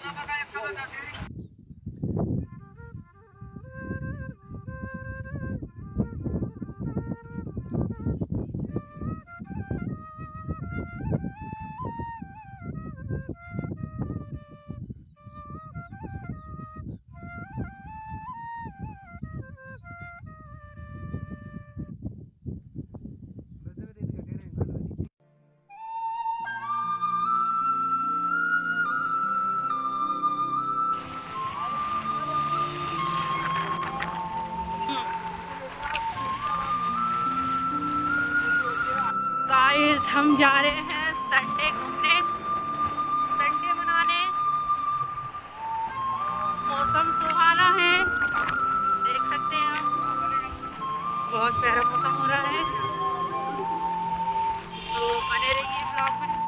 Guys हम जा रहे हैं संडे घूमने, संडे मनाने। मौसम सुहाना है, देख सकते हैं आप, बहुत प्यारा मौसम हो रहा है। तो बने रहिए ब्लॉग में।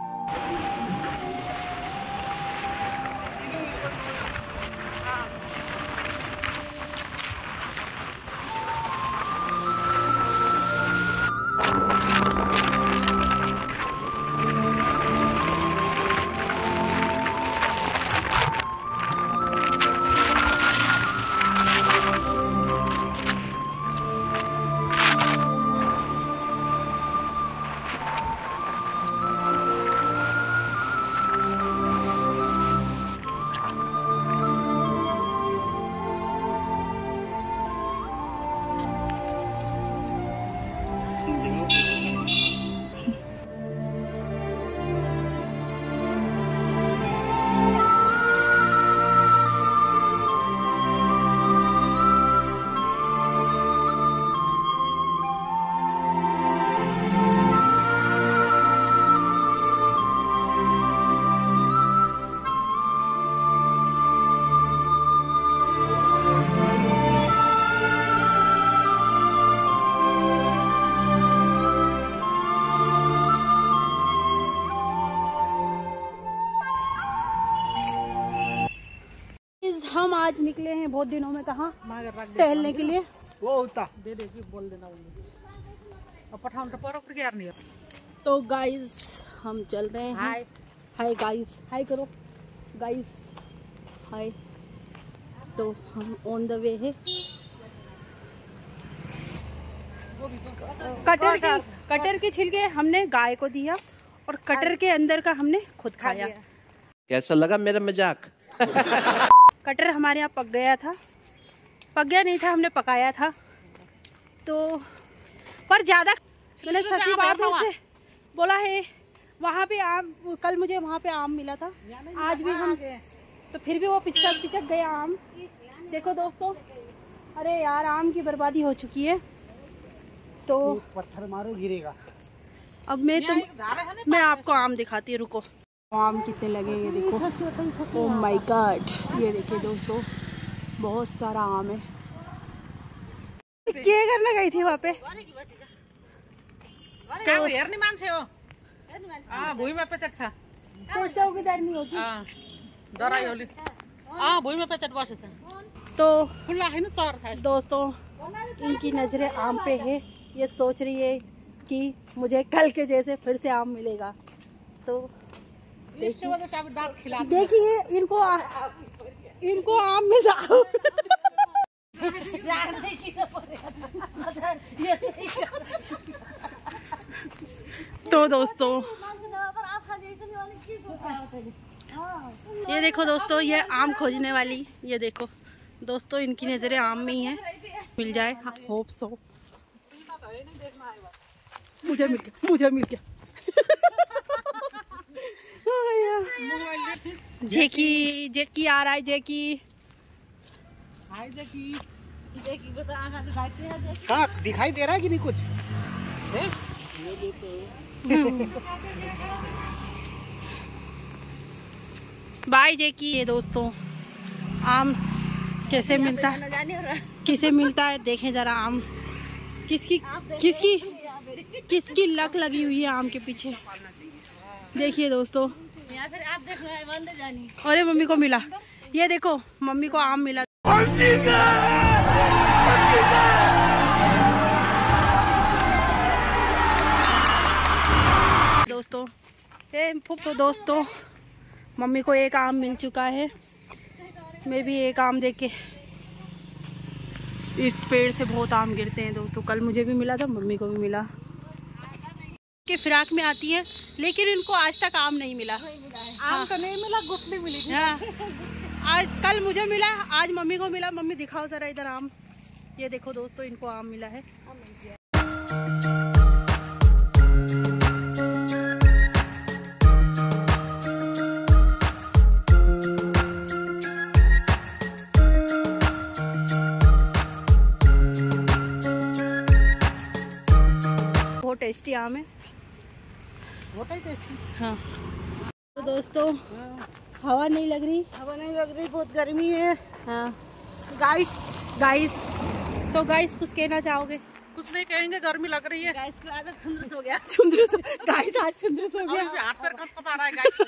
हम आज निकले हैं बहुत दिनों में, कहाँ टहलने के लिए। वो होता दे दे बोल देना अब पठान तो पर के यार नहीं। तो गाइस हम चल रहे हैं। हाय हाय गाइस, हाय करो गाइस, हाय। तो हम ऑन द वे है। कटर के छिलके हमने गाय को दिया और कटर के अंदर का हमने खुद खाया। कैसा लगा मेरा मजाक? कटर हमारे यहाँ पक गया था, पक गया नहीं था, हमने पकाया था। तो पर ज़्यादा मैंने सच्ची बात उनसे बोला है, वहाँ पे आम, कल मुझे वहाँ पे आम मिला था, आज भी हम, तो फिर भी वो पिचक गया आम। देखो दोस्तों, अरे यार आम की बर्बादी हो चुकी है। तो पत्थर मारो गिरेगा। अब मैं आपको आम दिखाती हूँ, रुको। आम कितने लगे ये देखो। ओह माय गॉड, ये देखिए दोस्तों, बहुत सारा आम है। क्या करने गई थी वहाँ पे? तो यार नहीं मान से हो। भूमि में पे चचा सोचो कि डर नहीं होगी। डराई होली। भूमि में पे चट बसे से। तो खुला है ना चार साइड। दोस्तों इनकी नजरें आम पे है, ये सोच रही है कि मुझे कल के जैसे फिर से आम मिलेगा। तो देखिए इनको आम मिल रहा। तो दोस्तों ये देखो दोस्तों, ये आम खोजने वाली, ये देखो दोस्तों, इनकी नजरें आम में ही है। मिल जाए, होप सो। मुझे मिल गया। जेकी आ रहा है। जेकी हाँ, दिखाई दे रहा है कि नहीं कुछ? बाय जेकी। ये दोस्तों आम कैसे मिलता है, किसे मिलता है, देखें जरा आम किसकी लक लगी हुई है आम के पीछे। देखिए दोस्तों, आप देख रहे हैं। अरे मम्मी को मिला, ये देखो मम्मी को आम मिला। दोस्तों मम्मी को एक आम मिल चुका है, मैं भी एक आम देख के। इस पेड़ से बहुत आम गिरते हैं दोस्तों, कल मुझे भी मिला था, मम्मी को भी मिला। के फिराक में आती है लेकिन इनको आज तक आम नहीं मिला। आम तो नहीं मिला, गुठली मिली थी। हाँ, आज कल मुझे मिला, आज मम्मी को मिला। मम्मी दिखाओ जरा इधर आम, ये देखो दोस्तों, इनको आम मिला है। बहुत टेस्टी आम है, होता ही टेस्टी। हाँ। तो दोस्तों हवा नहीं लग रही, बहुत गर्मी है। हाँ गाइस तो गाइस कुछ कहना चाहोगे? कुछ नहीं कहेंगे, गर्मी लग रही है। गैस को आदत छुंदरुस हो गया। चुंदरुस गाइस, आज चुंदरुस हो गया। अभी हाथ पैर कब आ रहा है गाइस।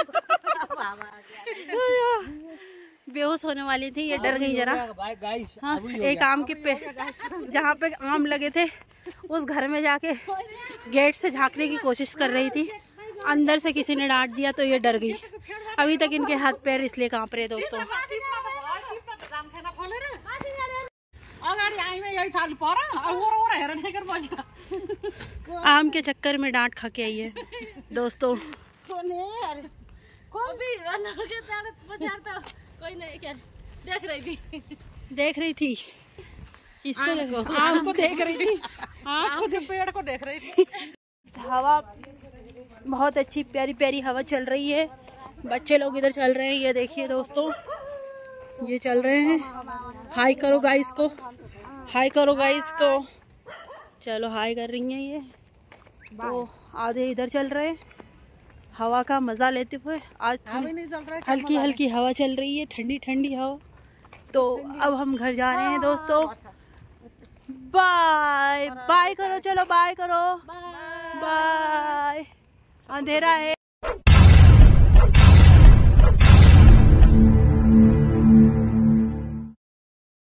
बेहोश होने वाली थी, ये डर गई जरा। हाँ, एक आम के पे जहाँ पे आम लगे थे उस घर में जाके गेट से झांकने की कोशिश कर रही थी, अंदर से किसी ने डांट दिया तो ये डर गई। अभी तक इनके हाथ पैर इसलिए कांप रहे दोस्तों। आम के चक्कर में डांट खा के आई है दोस्तों। कोई नहीं, क्या देख रही थी इसको देखो, आम को देख रही थी, आम को पेड़ को देख रही थी। हवा बहुत अच्छी प्यारी प्यारी हवा चल रही है। बच्चे लोग इधर चल रहे हैं, ये देखिए दोस्तों, ये चल रहे हैं। हाय करो गाइस को, हाय करो गाइस को। चलो हाय कर रही हैं ये। तो आधे इधर चल रहे हैं हवा का मजा लेते हुए। आज हल्की हल्की हवा चल रही है, ठंडी ठंडी हवा। तो अब हम घर जा रहे हैं दोस्तों। बाय बाय करो, चलो बाय करो, बाय। अंधेरा है।